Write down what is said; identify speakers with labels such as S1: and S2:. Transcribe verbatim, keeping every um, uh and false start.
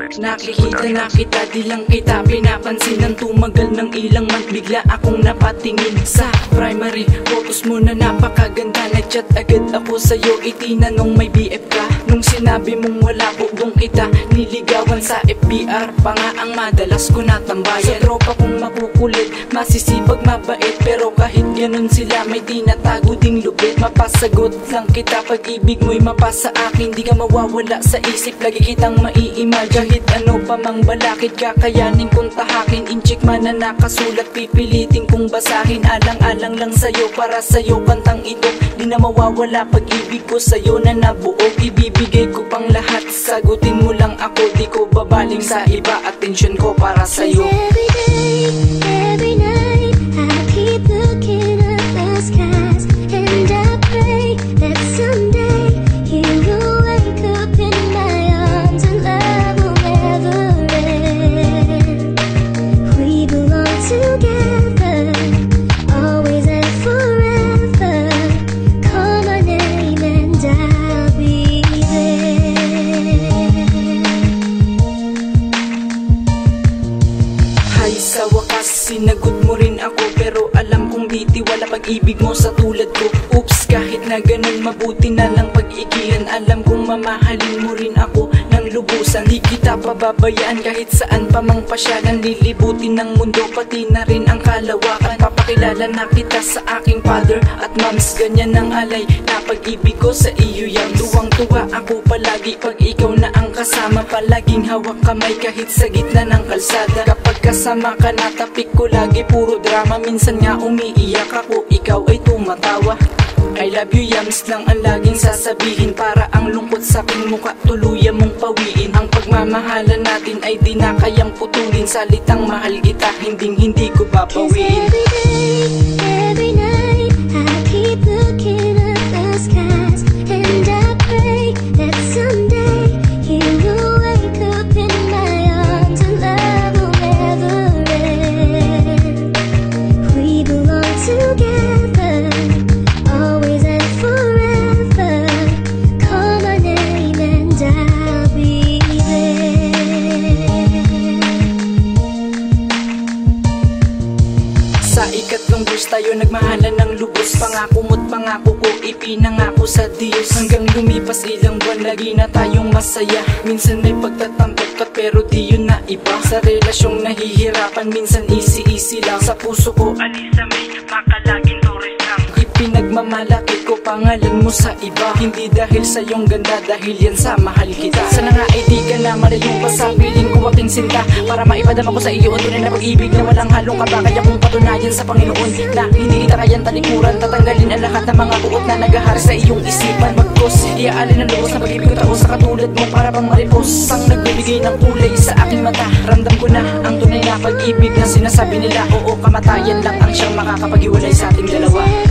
S1: Nakikita na kita, di lang kita pinapansin. Nang tumagal ng ilang month, bigla akong napatingin sa primary photos mo na napakaganda. Nag-chat agad ako sa'yo, itinanong may B F ka. Nung sinabi mong wala, bugong kita niligawan. Sa F B R pa nga ang madalas ko natambayan. Sa tropa kong makukulit, masisipag, mabait, pero kahit ganun sila may tinatago ding lupit. Mapasagot lang kita, pag-ibig mo'y mapasa akin. Di ka mawawala sa isip, lagi kitang mai-imagine. Kahit ano pa mang balakid, kakayanin kong tahakin. Incheck man na nakasulat, pipilitin kong basahin. Alang-alang lang sa'yo, para sa'yo kantang ito. Di na mawawala pag-ibig ko sa'yo na nabuo. Ibibigay ko pang lahat, sagutin mo lang ako. Di ko babaling sa iba, atensyon ko para sa'yo.
S2: Every day, every night, I keep looking at the skies, and I pray that someday you will wake up in my arms and love will never end. We belong together, always and forever. Call my name and I'll be there.
S1: Hay, sa wakas sinagot mo rin ako, pero alam kong di tiwala pag-ibig mo sa tulad ko. Oops, kahit na ganun mabuti na lang pag-igihan. Alam kong mamahalin mo rin ako ng lubusan. Di kita pababayaan kahit saan pa mang pasyalan. Lilibutin ng mundo, pati na rin ang kalawakan. Papakilala na kita sa aking father at moms. Ganyan ang alay na pag-ibig ko sa iyo yan. Tuwang-tuwa ako palagi pag ikaw na ang kasama. Palaging hawak kamay kahit sa gitna ng kalsada. Kapag kasama ka na, tapik ko lagi puro drama. Minsan nga umiiyak ako, ikaw ay tumatawa. I love you yams lang ang laging sasabihin, para ang lungkot sa aking muka tuluyan mong pawiin. Ang pagmamahalan natin ay di na kayang putulin. Salitang mahal kita, hinding hindi ko babawiin.
S2: Every day, every night, I keep looking at the skies, and I pray that someday you will wake up in my arms and love will never end. We belong together, always and forever. Call my name and I'll be there.
S1: Sa ikatlong verse tayo nagmahalan ng lubos. Pangako mo't pangako ko, ipinangako sa Diyos. Hanggang lumipas ilang buwan, lagi na tayong masaya. Minsan may pagtatampot pero di yun na iba. Sa relasyong nahihirapan, minsan easy-easy lang. Sa puso ko, alisa may makalaging Torres lang. Ipinagmamalaki ko pangalan mo sa iba. Hindi dahil sa iyong ganda, dahil yan sa mahal kita. Sana nga ay di ka na malayo pa sa piling ko aking sinta, para maipadama ko sa iyo ang tunay na pag-ibig na walang halong kaba. Kaya kong patunayan sa Panginoon na hindi kita kayang talikuran. Tatanggalin ang lahat ng mga buot na nagahari sa iyong isipan. Magkos, iaalin ang lubos na pag-ibig ko tao sa katulad mo, para bang maripos ang nagbibigay ng kulay sa aking mata. Ramdam ko na ang tunay na pag-ibig na sinasabi nila. Oo, kamatayan lang ang siyang makakapag-iwalay sa ating dalawa.